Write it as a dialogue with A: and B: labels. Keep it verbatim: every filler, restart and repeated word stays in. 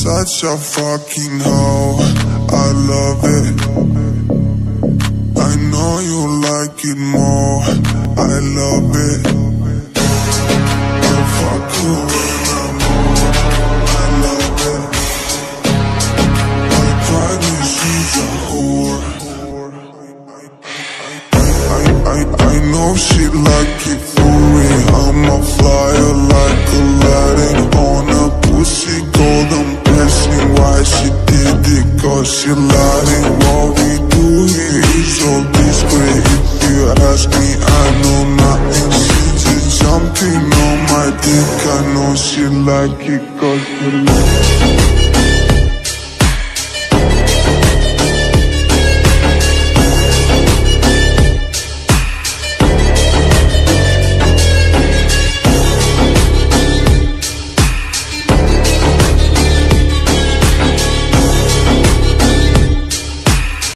A: Such a fucking hoe, I love it. I know you like it more, I love it. I fuck you when I'm over, I love it. My private she's a whore. I, I, I know she like it for me. I'm a flyer like Aladdin on a pussy golden blessing. Why she did it? Cause she lied. What we do here is so discreet. If you ask me, I know nothing. She's just jumping on my dick. I know she like it cause she like it.